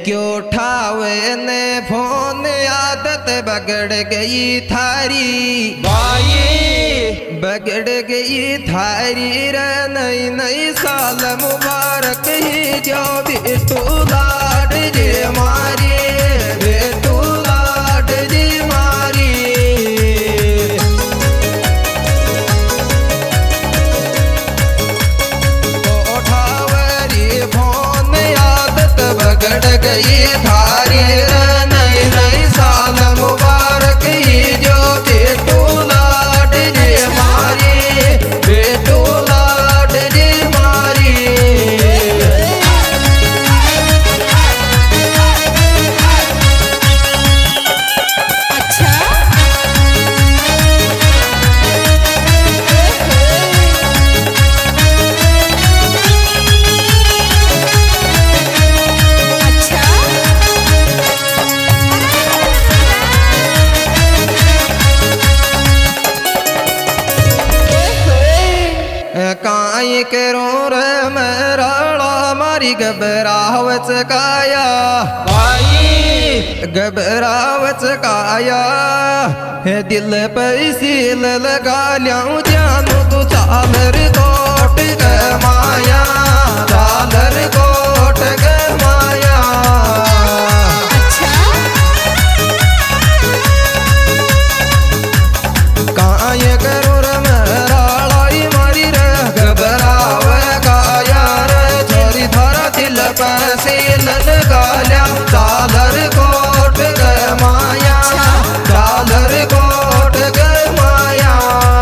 क्यों ठावे ने फोन आदत बगड़ गई थारी भाई बगड़ गई थारी रे नई नई साल मुबारक ही जो बेटू लाड जी मारी बेटू लाड जी मारी उठावरी फोन आदत बगड़ गई थारी रे नई नई साल मुबारक ही जो बेटू लाड जी मारी बेटू लाड जी मारी काई करो रे मेरा मारी घबरावच काया भाई घबरावच काया है दिल पैसी लगा लियाऊं जानू तू चालर कोट ग माया चालर कोट ग माया काई करो रे मेरा पैसे लगा लिया चालर कोट ग माया चालर कोट ग माया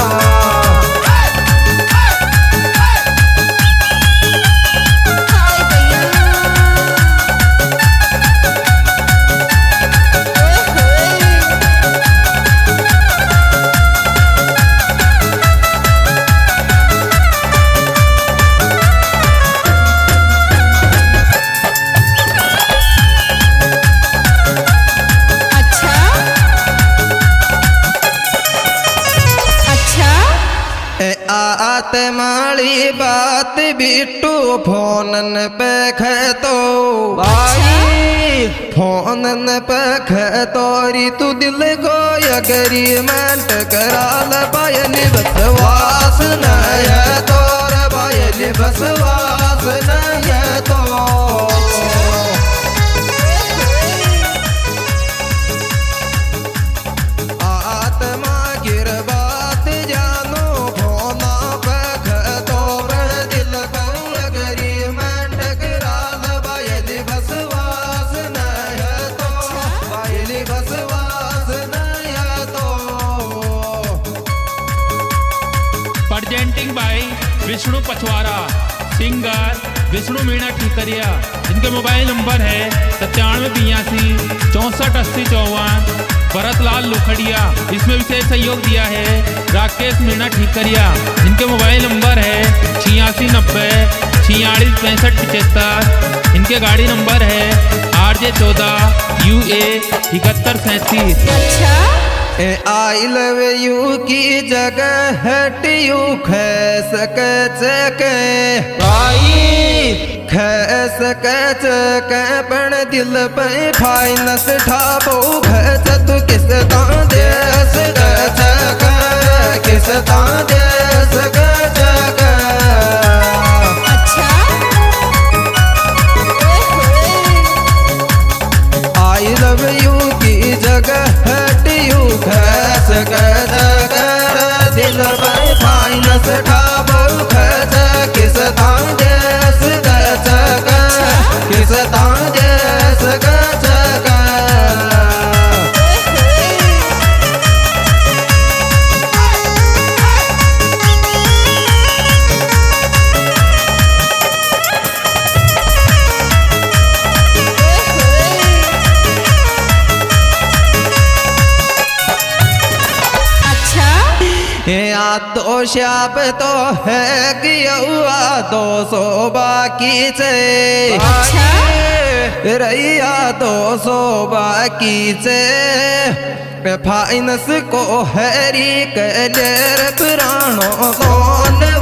आत माली बात बिट्टू फोनन पे खतो भाई फोनन पे खतोरी तू दिल को अग्रीमेंट कराल बायली बसवास नय तोर बायली बसवास नय तो आत्मा गिर बात जानो presenting by Vishnu Pachhwara singer Vishnu Meena Thikariya जिनके मोबाइल नंबर है 9782 64 80 54 भरतलाल लुखड़िया। इसमें विशेष सहयोग दिया है राकेश मीणा ठीकरिया जिनके मोबाइल नंबर है 86 90 46 65 75। इनके गाड़ी नंबर है RJ 14 UA 7137। I love you की जगह हट यू ख सके भाई ख सके पण दिल पे फाइनस ठाबो घच तू किस देश किस देश आई लव यू की जगह हट यू खस कर दिल पर फाइनस ठाबो खस किस देश किस देश तो शाप तो है कि 200 बाकी से रैया 200 बाकी से फाइनस को हरी कलर पुराणों कौन